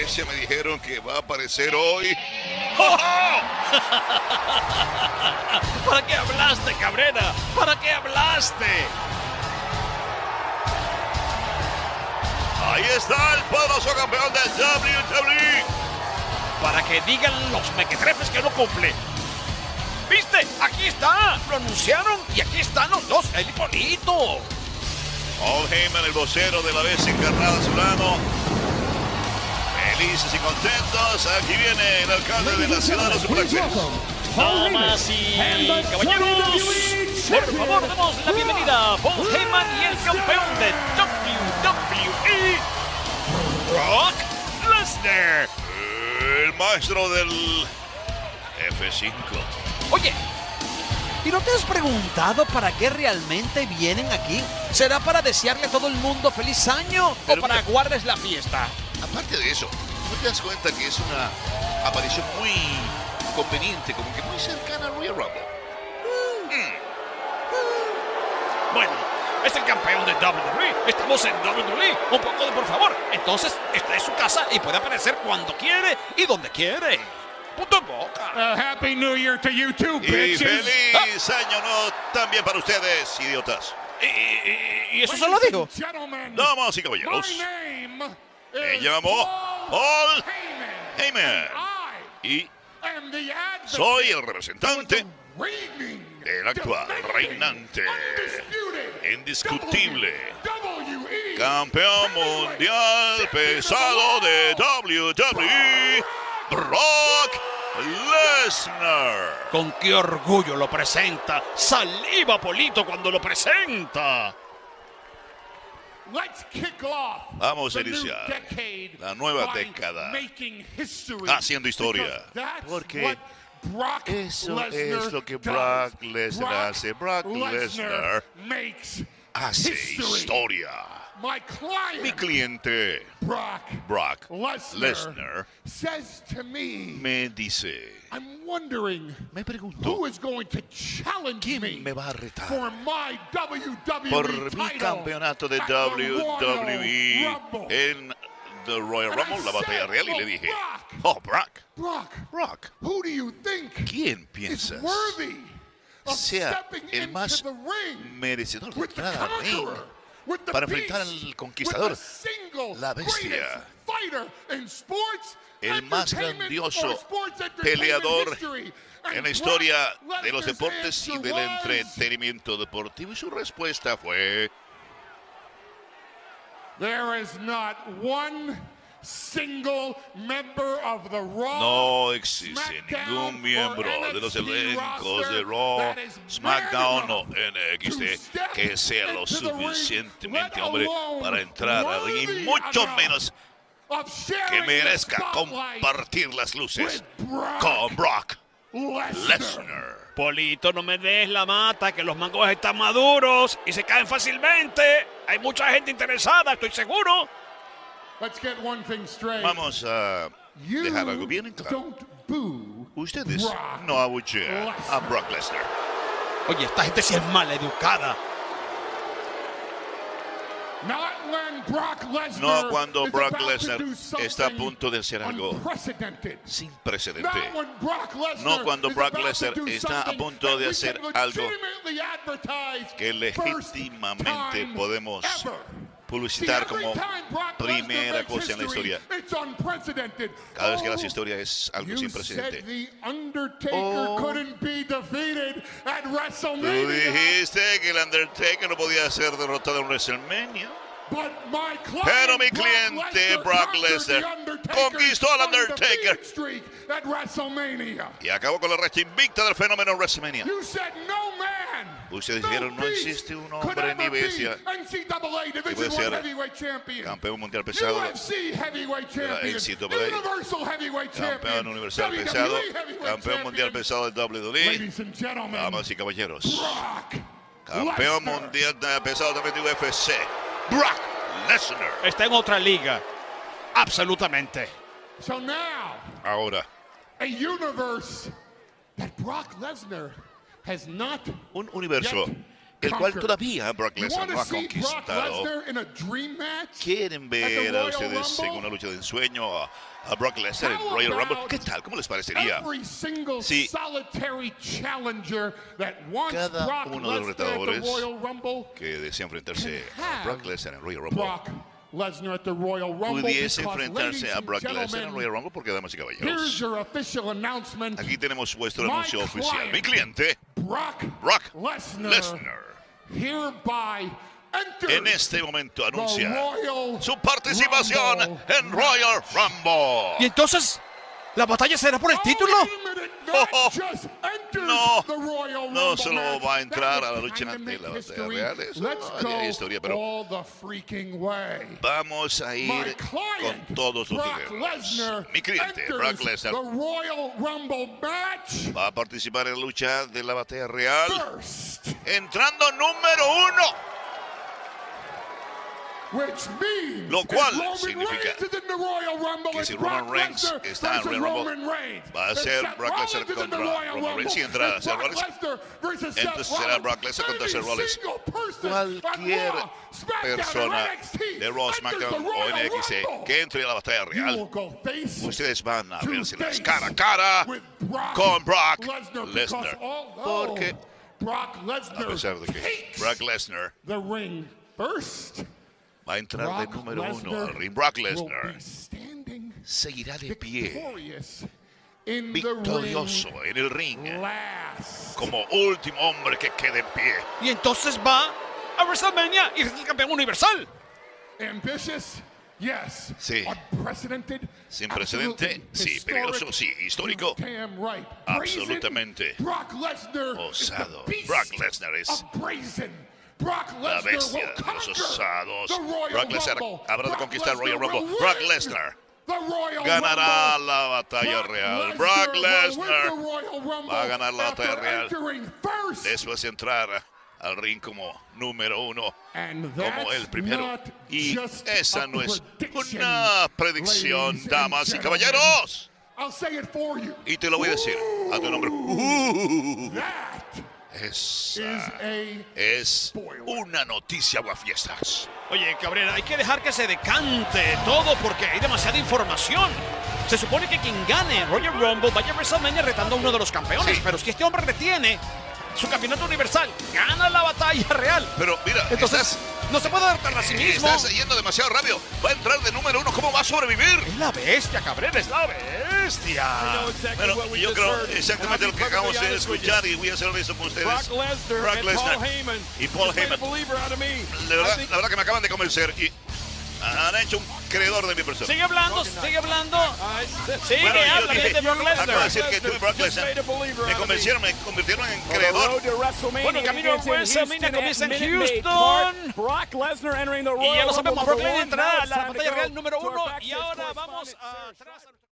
iglesia me dijeron que va a aparecer hoy. ¿Para qué hablaste, Cabrera? ¿Para qué hablaste? Ahí está el poderoso campeón de WWE. Para que digan los mequetrefes que no cumple. ¿Viste? Aquí está. Lo anunciaron y aquí están los dos. El Hipólito. Paul Heyman, el vocero de la bestia encarnada a su lado. Felices y contentos. Aquí viene el alcalde de la ciudad de los suplexes. Damas y caballeros, por favor, demos la bienvenida a Paul Heyman y el campeón de WWE, Brock Lesnar. El maestro del F5. Oye, ¿y no te has preguntado para qué realmente vienen aquí? ¿Será para desearle a todo el mundo feliz año Pero o para mira, guardarles la fiesta? Aparte de eso, ¿no te das cuenta que es una aparición muy conveniente, como que muy cercana al Royal Rumble? Bueno, es el campeón de WWE. Estamos en WWE. Un poco de por favor. Entonces, está en su casa y puede aparecer cuando quiere y donde quiere. Punto en boca. Happy New Year to you too, Y bitches. feliz año nuevo también para ustedes, idiotas. ¿Y eso se lo digo? Damas y caballeros, me llamo Paul Heyman y soy el representante del actual reinante, indiscutible, campeón mundial pesado de WWE, Brock Lesnar. Con qué orgullo lo presenta. Saliva Polito cuando lo presenta. Vamos a iniciar la nueva década haciendo historia, porque eso es lo que Brock Lesnar hace. Brock Lesnar hace historia. Mi cliente Brock Lesnar me dice, me pregunto, ¿quién me va a retar por mi campeonato de WWE en The Royal Rumble, la batalla real? Y le dije, oh, Brock, ¿quién piensas sea el más merecedor de entrar al ring para enfrentar al conquistador, la bestia, el más grandioso peleador en la historia de los deportes y del entretenimiento deportivo? Y su respuesta fue: no existe ningún miembro de los elencos de Raw, SmackDown o NXT que sea lo suficientemente hombre para entrar al ring, y mucho menos que merezca compartir las luces con Brock Lesnar. Polito, no me des la mata, que los mangos están maduros y se caen fácilmente. Hay mucha gente interesada, estoy seguro. Vamos a dejar algo bien en claro. Ustedes no abuchean a Brock Lesnar. Oye, esta gente sí es mala educada. No cuando Brock Lesnar está a punto de hacer algo sin precedente. No cuando Brock Lesnar está a punto de hacer algo que legítimamente podemos publicitar como primera cosa en la historia. Cada vez que la historia es algo sin precedente. Tú dijiste que el Undertaker no podía ser derrotado en WrestleMania. Pero mi cliente Brock Lesnar conquistó al Undertaker y acabó con la racha invicta del fenómeno WrestleMania. Ustedes dijeron, no existe un hombre ni bestia que puede ser campeón mundial pesado de la NCAA, campeón universal pesado, campeón mundial pesado del WWE. Damas y caballeros, campeón mundial pesado también de UFC, Brock Lesnar. Está en otra liga. Absolutamente. Ahora, un un universo el cual todavía Brock Lesnar no ha conquistado. ¿Quieren ver a ustedes en una lucha de ensueño a Brock Lesnar en Royal Rumble? ¿Qué tal? ¿Cómo les parecería? Sí, cada uno de los retadores que desea enfrentarse a Brock Lesnar en Royal Rumble pudiese enfrentarse a Brock Lesnar en Royal Rumble, porque, damas y caballeros, aquí tenemos vuestro anuncio oficial. Mi cliente, Brock Lesnar, en este momento anuncia su participación en Royal Rumble. Y entonces, ¿la batalla será por el título? No solo va a entrar a la lucha en la batalla real, eso no hay historia, pero vamos a ir con todos los videos. Mi cliente, Brock Lesnar, va a participar en la lucha de la batalla real, entrando número 1. Lo cual significa que si Roman Reigns está en Royal Rumble, va a ser Brock Lesnar contra Roman Reigns. Si entra a Seth Rollins, entonces será Brock Lesnar contra Seth Rollins. Cualquier persona de Raw, SmackDown o NXT que entre a la batalla real, ustedes van a verse las cara a cara con Brock Lesnar. Porque a pesar de que Brock Lesnar va a entrar de número 1 al ring, Brock Lesnar seguirá de pie, victorioso en el ring, como último hombre que quede en pie. Y entonces va a WrestleMania y es el campeón universal. Sí. Sin precedente, sí. Peligroso, sí. Histórico, absolutamente osado. Brock Lesnar es la bestia de los osados. Brock Lesnar habrá de conquistar Royal Rumble. Brock Lesnar ganará la batalla real. Brock Lesnar va a ganar la batalla real después de entrar al ring como número 1, como el primero. Y esa no es una predicción, damas y caballeros. Y te lo voy a decir a tu nombre. Esa es una noticia, guafiestas. Oye, Cabrera, hay que dejar que se decante todo porque hay demasiada información. Se supone que quien gane Royal Rumble vaya a WrestleMania retando a uno de los campeones. Sí. Pero si este hombre retiene su campeonato universal, gana la batalla real. Pero mira, entonces no se puede adaptar a sí mismo. Estás yendo demasiado rápido. Va a entrar de número 1. ¿Cómo va a sobrevivir? Es la bestia, Cabrera, es la bestia. Bueno, yo creo exactamente lo que acabamos de escuchar y voy a hacer eso con ustedes. Brock Lesnar y Paul Heyman. La verdad que me acaban de convencer y han hecho un creador de mi persona. Sigue hablando. Sigue hablando de Brock Lesnar. Acabo de decir que tú y Brock Lesnar me convirtieron en creador. Bueno, camino a WrestleMania comienza en Houston. Y ya lo sabemos, Brock Lesnar entrará a la batalla real número 1. Y ahora vamos a